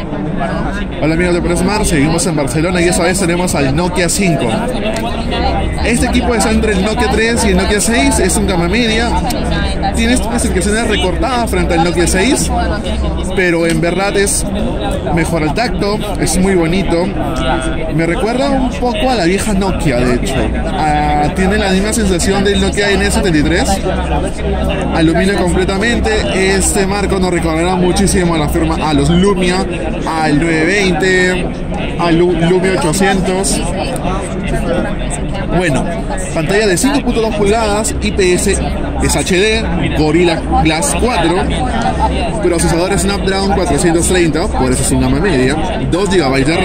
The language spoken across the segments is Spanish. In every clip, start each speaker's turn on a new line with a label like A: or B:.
A: Hola amigos de Presmar, seguimos en Barcelona y esta vez tenemos al Nokia 5. Este equipo está entre el Nokia 3 y el Nokia 6, es un gama media. Tiene especificaciones recortadas frente al Nokia 6, pero en verdad es mejor al tacto, es muy bonito. Me recuerda un poco a la vieja Nokia, de hecho. Tiene la misma sensación del Nokia N73. Aluminio completamente. Este marco nos recordará muchísimo a los Lumia, al 920, al Lumia 800. Bueno, pantalla de 5.2 pulgadas, IPS, es HD, Gorilla Glass 4, procesador Snapdragon 430, por eso es una gama media, 2 GB de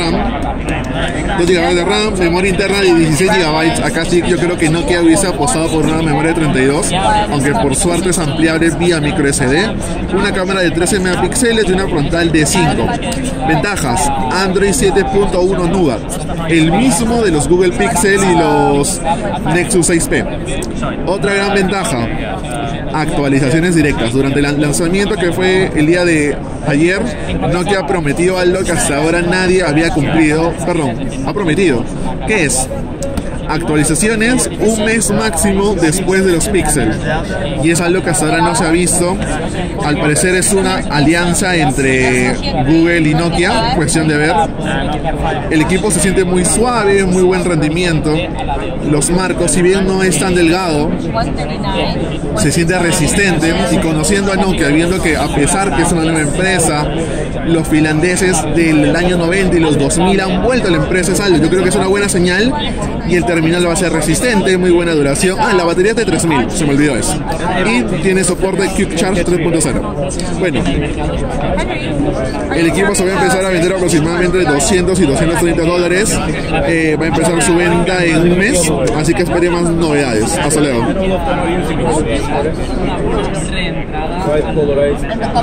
A: RAM, memoria interna de 16 GB. Acá sí yo creo que Nokia hubiese apostado por una memoria de 32, aunque por suerte es ampliable vía micro SD, una cámara de 13 megapíxeles y una frontal de 5. Ventajas: Android 7.1 Nougat, el mismo de los Google Pixel y los Nexus 6P. Otra gran ventaja: actualizaciones directas. Durante el lanzamiento, que fue el día de ayer, Nokia ha prometido algo que hasta ahora nadie había cumplido, ha prometido, que es actualizaciones un mes máximo después de los Pixel, y es algo que hasta ahora no se ha visto. Al parecer es una alianza entre Google y Nokia, cuestión de ver. El equipo se siente muy suave, muy buen rendimiento. Los marcos, si bien no es tan delgado, se siente resistente. Y conociendo a Nokia, viendo que a pesar que es una nueva empresa, los finlandeses del año 90 y los 2000 han vuelto a la empresa, es algo, yo creo que es una buena señal. Y el terminal va a ser resistente, muy buena duración. La batería es de 3000, se me olvidó eso. Y tiene soporte Quick Charge 3.0. Bueno, el equipo se va a empezar a vender aproximadamente 200 y 230 dólares. Va a empezar su venta en un mes, así que esperemos más novedades. Hasta luego.